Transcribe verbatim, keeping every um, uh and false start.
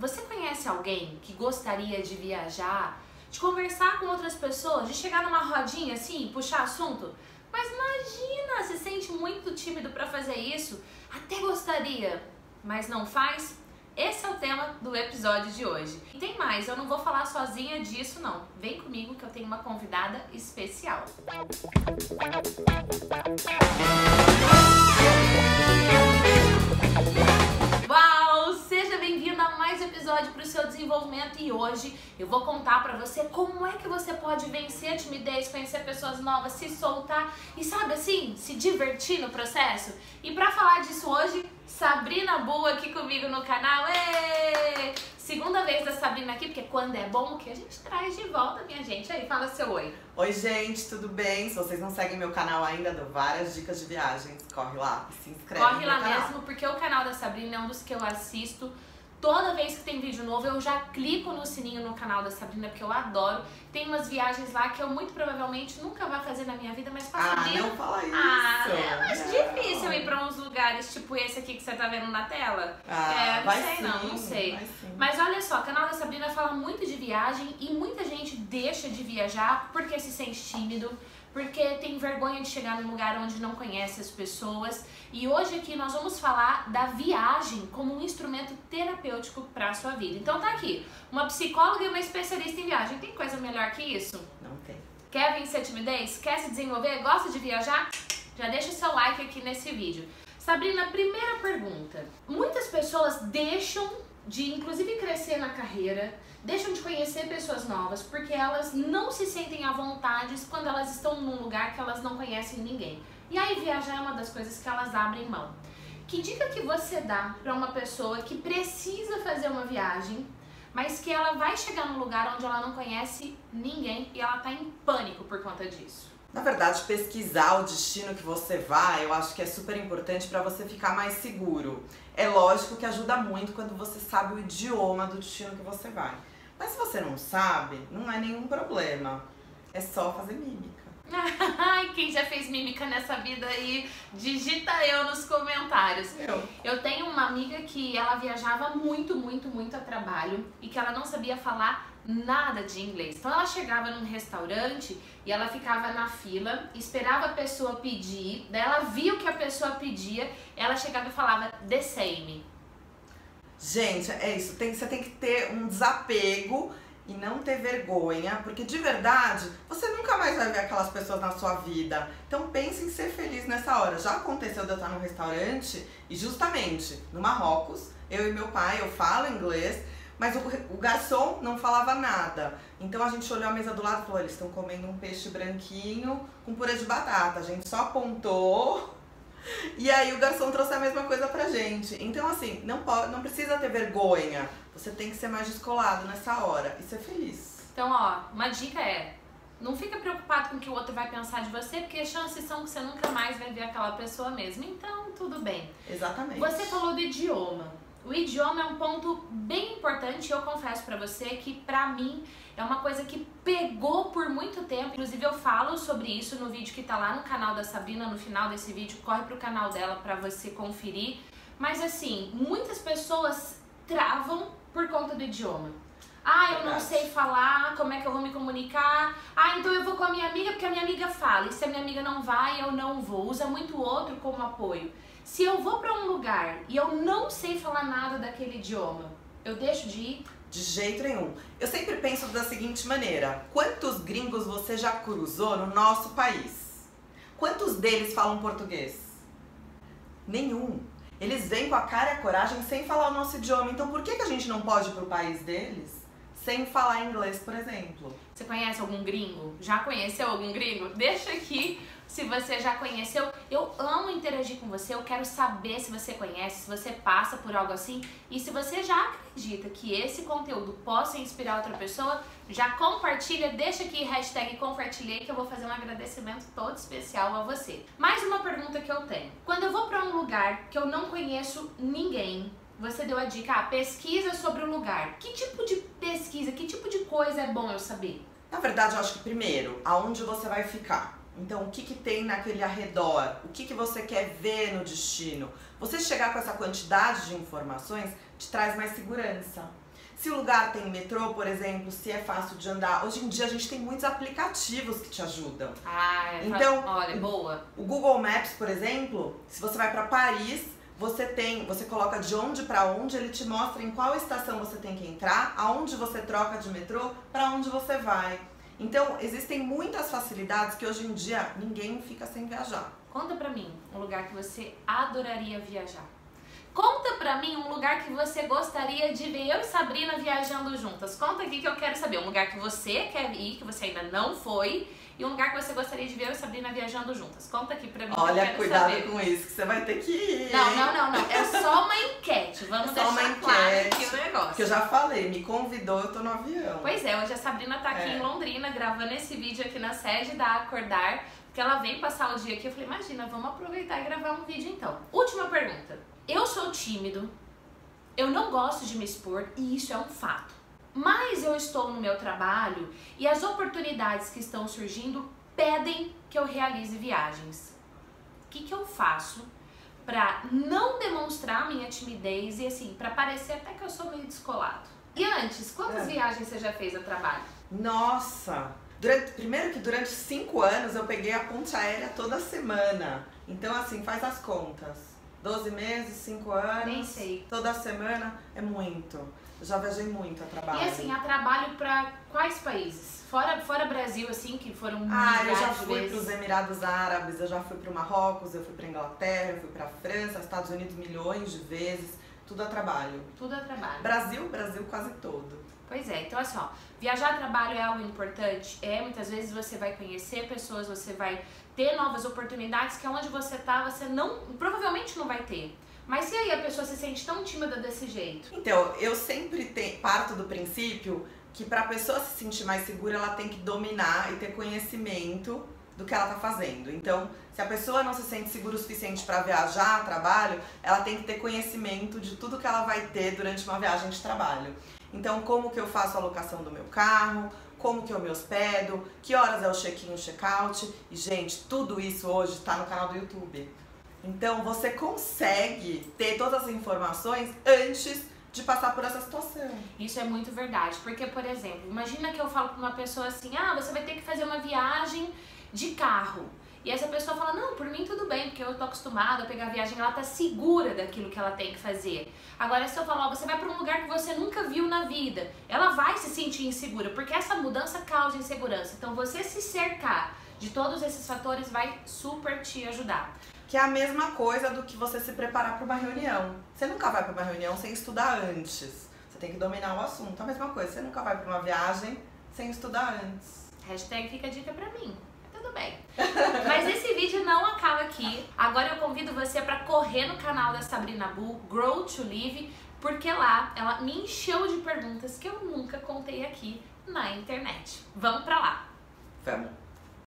Você conhece alguém que gostaria de viajar, de conversar com outras pessoas, de chegar numa rodinha assim, puxar assunto? Mas imagina, se sente muito tímido para fazer isso, até gostaria, mas não faz? Esse é o tema do episódio de hoje. E tem mais, eu não vou falar sozinha disso não. Vem comigo que eu tenho uma convidada especial. Uau! Seja bem-vindo a mais um episódio para o seu desenvolvimento e hoje eu vou contar para você como é que você pode vencer a timidez, conhecer pessoas novas, se soltar e, sabe assim, se divertir no processo. E para falar disso hoje, Sabrina Bull aqui comigo no canal. Êêê! Segunda vez da Sabrina aqui, porque quando é bom, que a gente traz de volta, minha gente. Aí, fala seu oi. Oi, gente, tudo bem? Se vocês não seguem meu canal ainda, dou várias dicas de viagens. Corre lá e se inscreve Corre no lá meu canal. mesmo, porque o canal da Sabrina é um dos que eu assisto. Toda vez que tem vídeo novo, eu já clico no sininho no canal da Sabrina, porque eu adoro. Tem umas viagens lá que eu muito provavelmente nunca vou fazer na minha vida, mas com a Ah, Sabrina... não fala isso! Ah, é mais Não. difícil ir pra uns lugares tipo esse aqui que você tá vendo na tela. Ah, é, não vai sei sim, não, não sei. vai sim. Mas olha só, o canal da Sabrina fala muito de viagem e muita gente deixa de viajar porque se sente tímido, porque tem vergonha de chegar num lugar onde não conhece as pessoas. E hoje aqui nós vamos falar da viagem como um instrumento terapêutico para a sua vida. Então tá aqui, uma psicóloga e uma especialista em viagem. Tem coisa melhor que isso? Não tem. Quer vencer a timidez? Quer se desenvolver? Gosta de viajar? Já deixa o seu like aqui nesse vídeo. Sabrina, primeira pergunta. Muitas pessoas deixam de, inclusive, crescer na carreira, deixam de conhecer pessoas novas, porque elas não se sentem à vontade quando elas estão num lugar que elas não conhecem ninguém. E aí viajar é uma das coisas que elas abrem mão. Que dica que você dá para uma pessoa que precisa fazer uma viagem, mas que ela vai chegar num lugar onde ela não conhece ninguém e ela tá em pânico por conta disso? Na verdade, pesquisar o destino que você vai, eu acho que é super importante para você ficar mais seguro. É lógico que ajuda muito quando você sabe o idioma do destino que você vai. Mas se você não sabe, não é nenhum problema. É só fazer mímica. Ai, quem já fez mímica nessa vida aí, digita eu nos comentários. Eu. Eu tenho uma amiga que ela viajava muito, muito, muito a trabalho e que ela não sabia falar nada de inglês. Então ela chegava num restaurante e ela ficava na fila, esperava a pessoa pedir, daí ela via o que a pessoa pedia, ela chegava e falava the same. Gente, é isso, tem, você tem que ter um desapego e não ter vergonha, porque de verdade, você nunca mais vai ver aquelas pessoas na sua vida. Então pense em ser feliz nessa hora. Já aconteceu de eu estar num restaurante e justamente no Marrocos, eu e meu pai, eu falo inglês, mas o, o garçom não falava nada. Então a gente olhou a mesa do lado e falou, eles estão comendo um peixe branquinho com purê de batata. A gente só apontou e aí o garçom trouxe a mesma coisa pra gente. Então assim, não, pode, não precisa ter vergonha. Você tem que ser mais descolado nessa hora e ser feliz. Então, ó, uma dica é, não fica preocupado com o que o outro vai pensar de você, porque as chances são que você nunca mais vai ver aquela pessoa mesmo. Então, tudo bem. Exatamente. Você falou do idioma. O idioma é um ponto bem importante e eu confesso pra você que pra mim é uma coisa que pegou por muito tempo. Inclusive eu falo sobre isso no vídeo que tá lá no canal da Sabrina, no final desse vídeo, corre pro canal dela pra você conferir. Mas assim, muitas pessoas travam por conta do idioma. Ah, eu não sei falar, como é que eu vou me comunicar? Ah, então eu vou com a minha amiga porque a minha amiga fala. E se a minha amiga não vai, eu não vou. Usa muito o outro como apoio. Se eu vou pra um lugar e eu não sei falar nada daquele idioma, eu deixo de ir? De jeito nenhum. Eu sempre penso da seguinte maneira, quantos gringos você já cruzou no nosso país? Quantos deles falam português? Nenhum. Eles vêm com a cara e a coragem sem falar o nosso idioma. Então por que, que a gente não pode ir pro país deles sem falar inglês, por exemplo? Você conhece algum gringo? Já conheceu algum gringo? Deixa aqui se você já conheceu. Eu amo interagir com você, eu quero saber se você conhece, se você passa por algo assim. E se você já acredita que esse conteúdo possa inspirar outra pessoa, já compartilha, deixa aqui hashtag compartilhei que eu vou fazer um agradecimento todo especial a você. Mais uma pergunta que eu tenho. Quando eu vou para um lugar que eu não conheço ninguém, você deu a dica, ah, pesquisa sobre o lugar. Que tipo de pesquisa, que tipo de coisa é bom eu saber? Na verdade, eu acho que primeiro, aonde você vai ficar. Então, o que, que tem naquele arredor? O que, que você quer ver no destino? Você chegar com essa quantidade de informações te traz mais segurança. se o lugar tem metrô, por exemplo, se é fácil de andar. Hoje em dia a gente tem muitos aplicativos que te ajudam. Ah, então, olha, boa. O Google Maps, por exemplo, se você vai para Paris, você tem, você coloca de onde para onde, ele te mostra em qual estação você tem que entrar, aonde você troca de metrô, para onde você vai. Então, existem muitas facilidades que hoje em dia ninguém fica sem viajar. Conta pra mim um lugar que você adoraria viajar. Conta pra mim um lugar que você gostaria de ver eu e Sabrina viajando juntas. Conta aqui que eu quero saber. Um lugar que você quer ir, que você ainda não foi, e um lugar que você gostaria de ver eu e Sabrina viajando juntas. Conta aqui pra mim. Olha, que eu quero cuidado saber. com isso, que você vai ter que ir. Não, não, não, não. É só uma enquete. Vamos é só deixar uma enquete, claro aqui o negócio. Que eu já falei, me convidou, eu tô no avião. Pois é, hoje a Sabrina tá aqui é. em Londrina, gravando esse vídeo aqui na sede da Acordar, porque ela vem passar o dia aqui. Eu falei, imagina, vamos aproveitar e gravar um vídeo então. Última pergunta. Eu sou tímido, eu não gosto de me expor e isso é um fato. Mas eu estou no meu trabalho e as oportunidades que estão surgindo pedem que eu realize viagens. O que que eu faço pra não demonstrar minha timidez e assim, pra parecer até que eu sou meio descolado? E antes, quantas é. viagens você já fez a trabalho? Nossa! Durante, primeiro que durante cinco anos eu peguei a ponte aérea toda semana. Então assim, faz as contas. doze meses, cinco anos. Nem sei. Toda semana é muito. Eu já viajei muito a trabalho. E assim, a trabalho pra quais países? Fora, fora Brasil, assim, que foram Ah, eu já milhares de fui vezes. para os Emirados Árabes, eu já fui para o Marrocos, eu fui para Inglaterra, eu fui para França, Estados Unidos milhões de vezes. Tudo a trabalho. Tudo a trabalho. Brasil, Brasil quase todo. Pois é, então assim, ó, viajar a trabalho é algo importante, é, muitas vezes você vai conhecer pessoas, você vai ter novas oportunidades que onde você tá, você não, provavelmente não vai ter. Mas e aí a pessoa se sente tão tímida desse jeito? Então, eu sempre te, parto do princípio que para a pessoa se sentir mais segura, ela tem que dominar e ter conhecimento do que ela tá fazendo. Então, se a pessoa não se sente segura o suficiente para viajar a trabalho, ela tem que ter conhecimento de tudo que ela vai ter durante uma viagem de trabalho. Então, como que eu faço a locação do meu carro, como que eu me hospedo, que horas é o check-in e o check-out. E, gente, tudo isso hoje está no canal do YouTube. Então, você consegue ter todas as informações antes de passar por essa situação. Isso é muito verdade, porque, por exemplo, imagina que eu falo pra uma pessoa assim, ah, você vai ter que fazer uma viagem de carro. E essa pessoa fala, não, por mim tudo bem, porque eu tô acostumada a pegar a viagem, ela tá segura daquilo que ela tem que fazer. Agora, se eu falar, ó, você vai pra um lugar que você nunca viu na vida, ela vai se sentir insegura, porque essa mudança causa insegurança. Então, você se cercar de todos esses fatores vai super te ajudar. Que é a mesma coisa do que você se preparar para uma reunião. Você nunca vai para uma reunião sem estudar antes. Você tem que dominar o assunto. A mesma coisa, você nunca vai para uma viagem sem estudar antes. Hashtag fica a dica pra mim. Tudo bem. Mas esse vídeo não acaba aqui. Agora eu convido você para correr no canal da Sabrina Bull, Grow to Live, porque lá ela me encheu de perguntas que eu nunca contei aqui na internet. Vamos pra lá. Vamos.